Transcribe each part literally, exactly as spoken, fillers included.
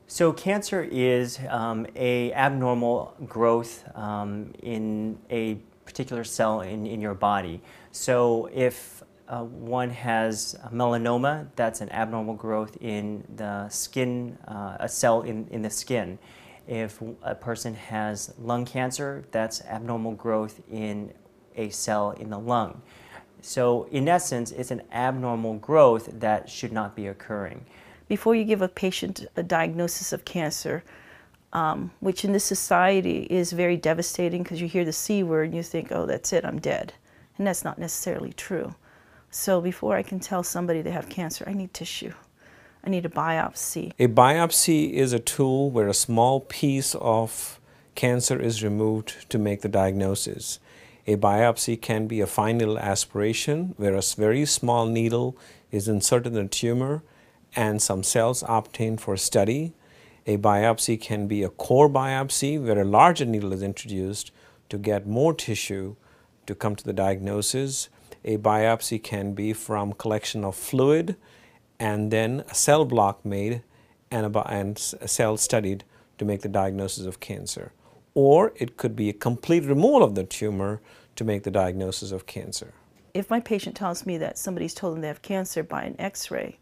So cancer is um, a abnormal growth um, in a particular cell in, in your body. So if uh, one has a melanoma, that's an abnormal growth in the skin, uh, a cell in, in the skin. If a person has lung cancer, that's abnormal growth in a cell in the lung. So in essence, it's an abnormal growth that should not be occurring. Before you give a patient a diagnosis of cancer, um, which in this society is very devastating because you hear the C word and you think, oh, that's it, I'm dead. And that's not necessarily true. So before I can tell somebody they have cancer, I need tissue. I need a biopsy. A biopsy is a tool where a small piece of cancer is removed to make the diagnosis. A biopsy can be a fine needle aspiration where a very small needle is inserted in the tumor and some cells obtained for study. A biopsy can be a core biopsy where a larger needle is introduced to get more tissue to come to the diagnosis. A biopsy can be from collection of fluid and then a cell block made and a, and a cell studied to make the diagnosis of cancer. Or it could be a complete removal of the tumor to make the diagnosis of cancer. If my patient tells me that somebody's told them they have cancer by an X-ray,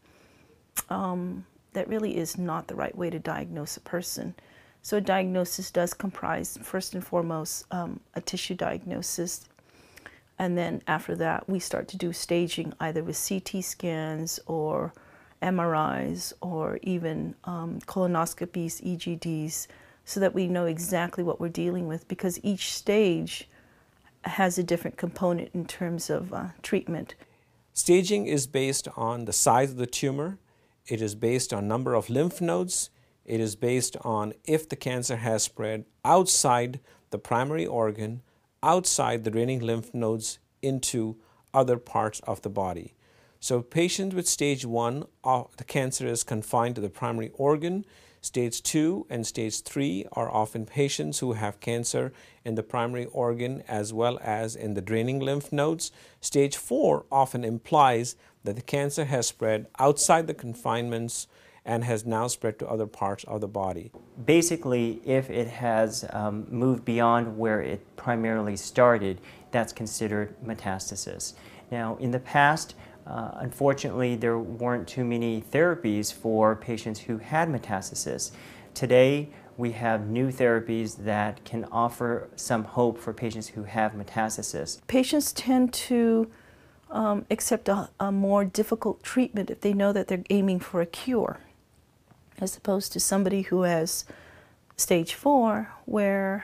um, that really is not the right way to diagnose a person. So a diagnosis does comprise, first and foremost, um, a tissue diagnosis. And then after that, we start to do staging either with C T scans or M R Is or even um, colonoscopies, E G Ds, so that we know exactly what we're dealing with, because each stage has a different component in terms of uh, treatment. Staging is based on the size of the tumor. It is based on number of lymph nodes. It is based on if the cancer has spread outside the primary organ, outside the draining lymph nodes into other parts of the body. So patients with stage one, uh, the cancer is confined to the primary organ. Stage two and stage three are often patients who have cancer in the primary organ as well as in the draining lymph nodes. Stage four often implies that the cancer has spread outside the confinements and has now spread to other parts of the body. Basically, if it has um, moved beyond where it primarily started, that's considered metastasis. Now, in the past, Uh, unfortunately, there weren't too many therapies for patients who had metastasis. Today, we have new therapies that can offer some hope for patients who have metastasis. Patients tend to um, accept a, a more difficult treatment if they know that they're aiming for a cure, as opposed to somebody who has stage four, where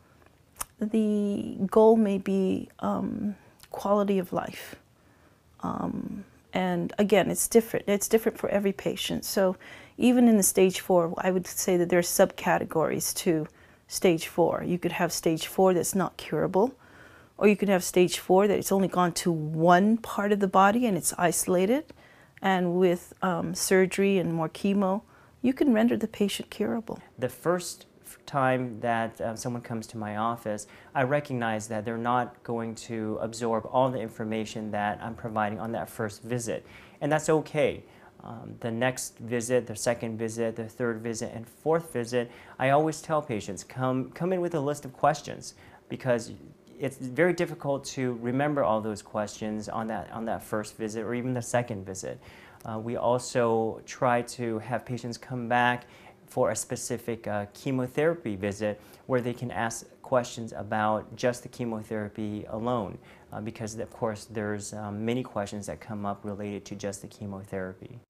the goal may be um, quality of life. Um, and again, it's different. It's different for every patient. So even in the stage four, I would say that there are subcategories to stage four. You could have stage four that's not curable, or you could have stage four that it's only gone to one part of the body and it's isolated. And with um, surgery and more chemo, you can render the patient curable. The first time that uh, someone comes to my office, I recognize that they're not going to absorb all the information that I'm providing on that first visit, and that's okay. Um, the next visit, the second visit, the third visit, and fourth visit, I always tell patients, come, come in with a list of questions, because it's very difficult to remember all those questions on that, on that first visit or even the second visit. Uh, we also try to have patients come back for a specific uh, chemotherapy visit where they can ask questions about just the chemotherapy alone, uh, because of course there's um, many questions that come up related to just the chemotherapy.